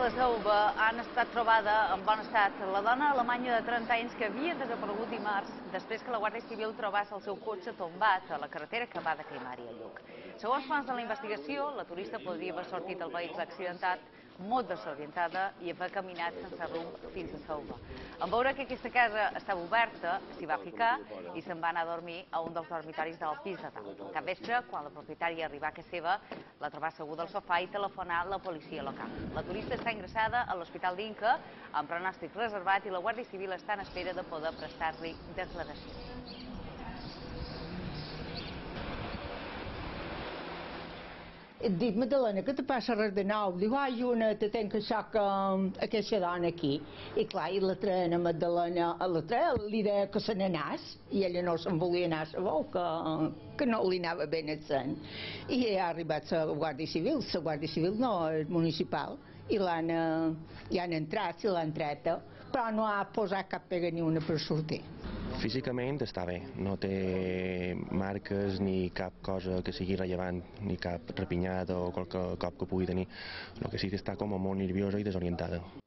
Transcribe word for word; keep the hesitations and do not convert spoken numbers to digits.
la Selva han estat trobada en bon estat la dona alemanya de trenta anys que havia desaparegut dimarts després que la Guàrdia Civil trobés el seu cotxe tombat a la carretera que va de Caimari a Lluc. Segons fonts de la investigació, la turista podria haver sortit del vehicle accidentat molt desorientada i haver caminat sense rumb fins a Selva. En veure que aquesta casa estava oberta, s'hi va ficar i se'n va anar a dormir a un dels dormitoris del pis de dalt. Al capvespre, quan la propietària arribà a casa seva, la trobà asseguda al sofà i telefonà a la policia local. La turista està ingressada a l'Hospital d'Inca amb pronòstic reservat i la Guàrdia Civil està en espera de poder prestar-li declaracions. Dic, Madalena, què te passa res de nou? Diu, ai, una, te tenc això que aquesta dona aquí. I clar, i la treia a Madalena, a la treia li deia que se n'anàs, i ella no se'n volia anar a saber, que, que no li anava ben a sant. I ha arribat la Guàrdia Civil, la Guàrdia Civil no, és municipal, i l'han ja han entrat, i l'han treta, però no ha posat cap pega ni una per sortir. Físicament està bé, no té marques ni cap cosa que sigui rellevant, ni cap repinyat o qualque cop que pugui tenir. El que sí que està com molt nerviosa i desorientada.